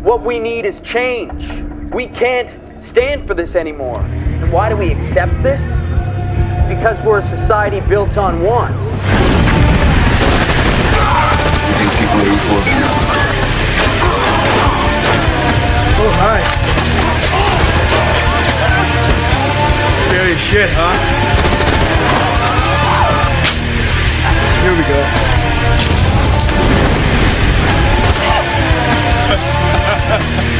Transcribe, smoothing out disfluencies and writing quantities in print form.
What we need is change. We can't stand for this anymore. And why do we accept this? Because we're a society built on wants. You think people are equal? Oh, hi. Scary shit, huh? Here we go.